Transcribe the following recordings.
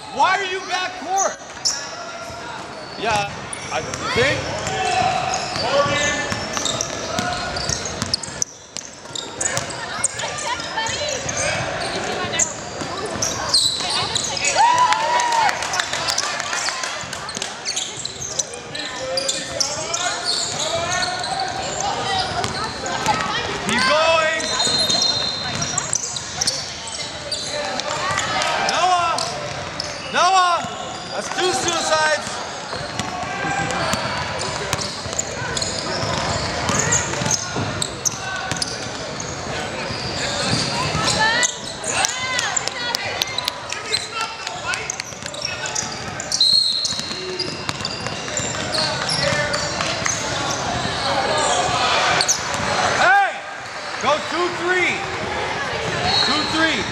Why are you back court? Yeah, I think. Keep going. Noah, that's 2 suicides. Hey, go 2-3. 2-3.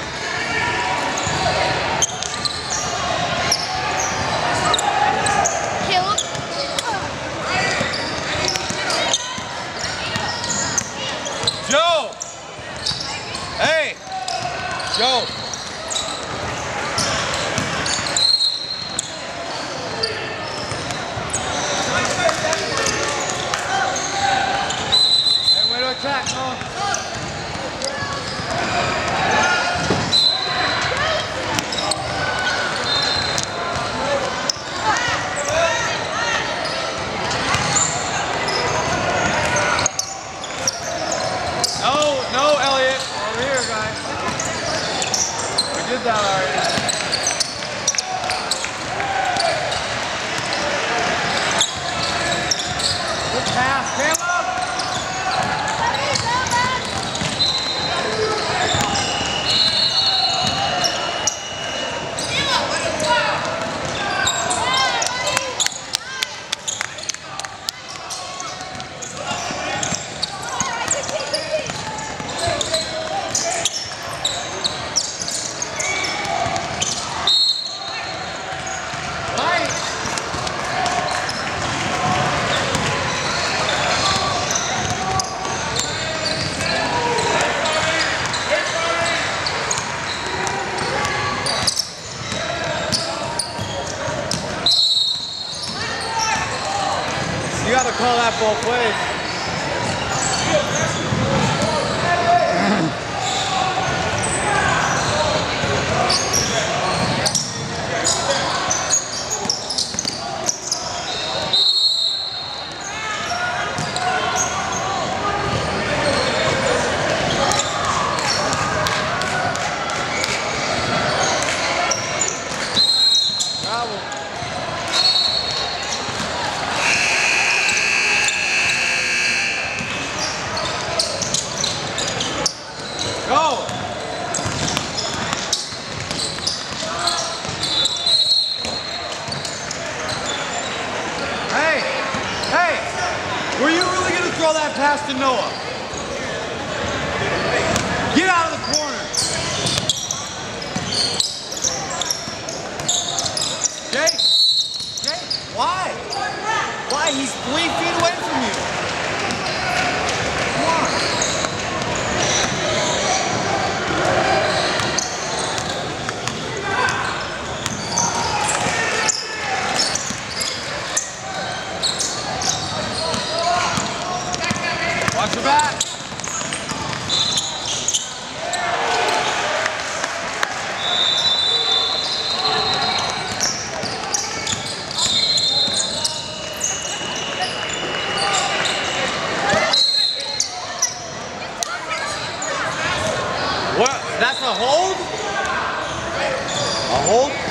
Joe! Hey! Joe! Hey, way to attack, Noah. No, Elliot. Over here, guys. We did that already. Good pass, Caleb. You got to call that both ways. Bravo. Go! Hey! Hey! Were you really going to throw that pass to Noah? Get out of the corner! Jake! Jake! Why? Why? He's 3 feet away from you! Come on! Watch your back. What? That's a hold? A hold?